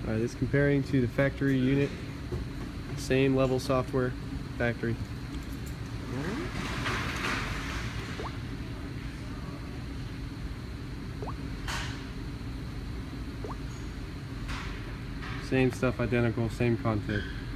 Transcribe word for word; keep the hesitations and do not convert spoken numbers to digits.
Alright, this comparing to the factory unit. Same level software, factory. Same stuff, identical, same content.